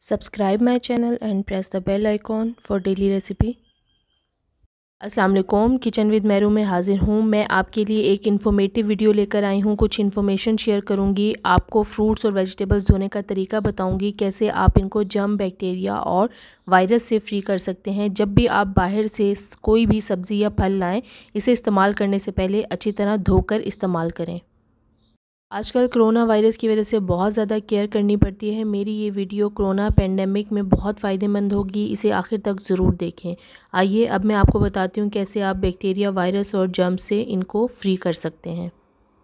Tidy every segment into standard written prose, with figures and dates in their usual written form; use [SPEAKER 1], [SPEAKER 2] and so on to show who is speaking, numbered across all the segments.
[SPEAKER 1] Subscribe my channel and press the bell icon for daily recipe। अस्सलाम वालेकुम, kitchen with Mehru में हाज़िर हूँ। मैं आपके लिए एक इन्फॉर्मेटिव वीडियो लेकर आई हूँ। कुछ इन्फॉर्मेशन शेयर करूँगी, आपको फ्रूट्स और वेजिटेबल्स धोने का तरीका बताऊँगी, कैसे आप इनको जर्म, बैक्टीरिया और वायरस से फ्री कर सकते हैं। जब भी आप बाहर से कोई भी सब्ज़ी या फल लाएँ, इसे इस्तेमाल करने से पहले अच्छी तरह धोकर इस्तेमाल करें। आजकल कोरोना वायरस की वजह से बहुत ज़्यादा केयर करनी पड़ती है। मेरी ये वीडियो कोरोना पेंडेमिक में बहुत फ़ायदेमंद होगी, इसे आखिर तक ज़रूर देखें। आइए अब मैं आपको बताती हूँ कैसे आप बैक्टीरिया, वायरस और जर्म से इनको फ्री कर सकते हैं।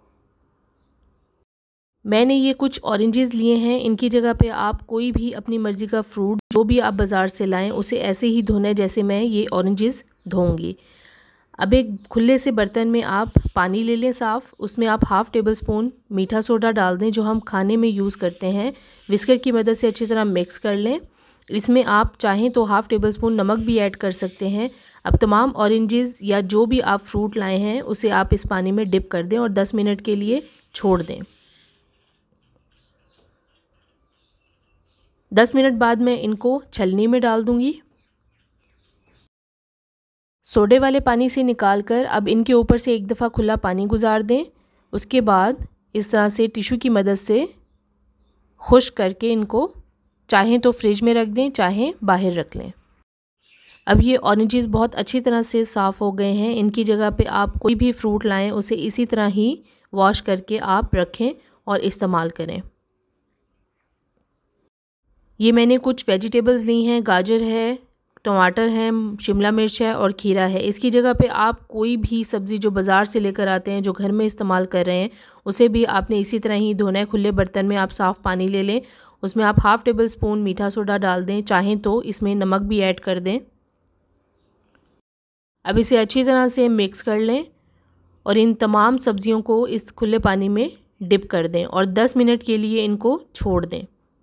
[SPEAKER 1] मैंने ये कुछ ऑरेंजेस लिए हैं। इनकी जगह पे आप कोई भी अपनी मर्ज़ी का फ्रूट जो भी आप बाज़ार से लाएँ उसे ऐसे ही धोना है जैसे मैं ये ऑरेंजेस धोऊँगी। अब एक खुले से बर्तन में आप पानी ले लें साफ़, उसमें आप हाफ़ टेबल स्पून मीठा सोडा डाल दें जो हम खाने में यूज़ करते हैं। विस्कर की मदद से अच्छी तरह मिक्स कर लें। इसमें आप चाहें तो हाफ़ टेबल स्पून नमक भी ऐड कर सकते हैं। अब तमाम ऑरेंजेस या जो भी आप फ्रूट लाए हैं उसे आप इस पानी में डिप कर दें और 10 मिनट के लिए छोड़ दें। 10 मिनट बाद मैं इनको छलनी में डाल दूँगी। सोडे वाले पानी से निकालकर अब इनके ऊपर से एक दफ़ा खुला पानी गुजार दें। उसके बाद इस तरह से टिश्यू की मदद से खुश्क करके इनको चाहें तो फ्रिज में रख दें, चाहें बाहर रख लें। अब ये ऑरेंजेस बहुत अच्छी तरह से साफ़ हो गए हैं। इनकी जगह पे आप कोई भी फ्रूट लाएं उसे इसी तरह ही वॉश करके आप रखें और इस्तेमाल करें। ये मैंने कुछ वेजिटेबल्स ली हैं, गाजर है, टमाटर है, शिमला मिर्च है और खीरा है। इसकी जगह पे आप कोई भी सब्ज़ी जो बाज़ार से लेकर आते हैं, जो घर में इस्तेमाल कर रहे हैं, उसे भी आपने इसी तरह ही धोना है। खुले बर्तन में आप साफ़ पानी ले लें, उसमें आप हाफ़ टेबल स्पून मीठा सोडा डाल दें, चाहें तो इसमें नमक भी ऐड कर दें। अब इसे अच्छी तरह से मिक्स कर लें और इन तमाम सब्ज़ियों को इस खुले पानी में डिप कर दें और 10 मिनट के लिए इनको छोड़ दें।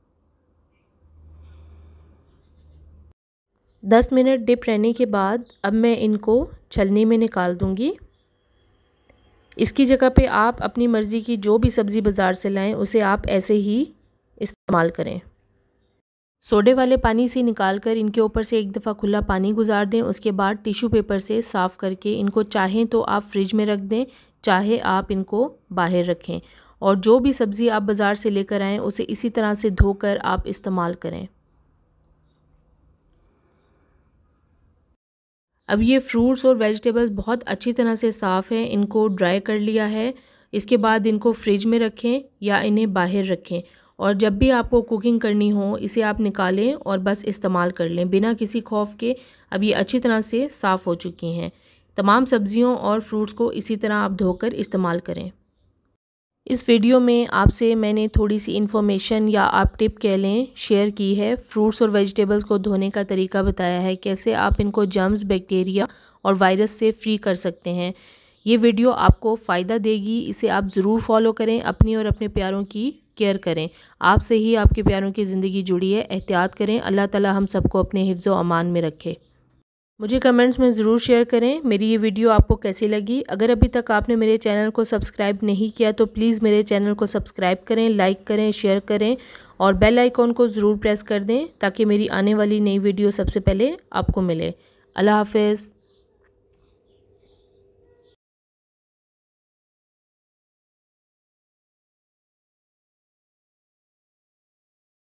[SPEAKER 1] 10 मिनट डिप रहने के बाद अब मैं इनको छलनी में निकाल दूंगी। इसकी जगह पे आप अपनी मर्ज़ी की जो भी सब्ज़ी बाज़ार से लाएं उसे आप ऐसे ही इस्तेमाल करें। सोडे वाले पानी से निकाल कर इनके ऊपर से एक दफ़ा खुला पानी गुजार दें। उसके बाद टिश्यू पेपर से साफ़ करके इनको चाहें तो आप फ्रिज में रख दें, चाहे आप इनको बाहर रखें और जो भी सब्ज़ी आप बाज़ार से लेकर आएँ उसे इसी तरह से धोकर आप इस्तेमाल करें। अब ये फ्रूट्स और वेजिटेबल्स बहुत अच्छी तरह से साफ़ हैं, इनको ड्राई कर लिया है। इसके बाद इनको फ्रिज में रखें या इन्हें बाहर रखें और जब भी आपको कुकिंग करनी हो इसे आप निकालें और बस इस्तेमाल कर लें बिना किसी खौफ के। अब ये अच्छी तरह से साफ़ हो चुकी हैं। तमाम सब्ज़ियों और फ्रूट्स को इसी तरह आप धोकर इस्तेमाल करें। इस वीडियो में आपसे मैंने थोड़ी सी इन्फॉर्मेशन या आप टिप कह लें शेयर की है। फ्रूट्स और वेजिटेबल्स को धोने का तरीका बताया है, कैसे आप इनको जर्म्स, बैक्टीरिया और वायरस से फ्री कर सकते हैं। ये वीडियो आपको फ़ायदा देगी, इसे आप ज़रूर फॉलो करें। अपनी और अपने प्यारों की केयर करें। आपसे ही आपके प्यारों की ज़िंदगी जुड़ी है। एहतियात करें। अल्लाह ताला हम सबको अपने हिफ्ज़ व अमान में रखे। मुझे कमेंट्स में ज़रूर शेयर करें मेरी ये वीडियो आपको कैसी लगी। अगर अभी तक आपने मेरे चैनल को सब्सक्राइब नहीं किया तो प्लीज़ मेरे चैनल को सब्सक्राइब करें, लाइक करें, शेयर करें और बेल आइकॉन को ज़रूर प्रेस कर दें ताकि मेरी आने वाली नई वीडियो सबसे पहले आपको मिले। अल्लाह हाफ़िज़।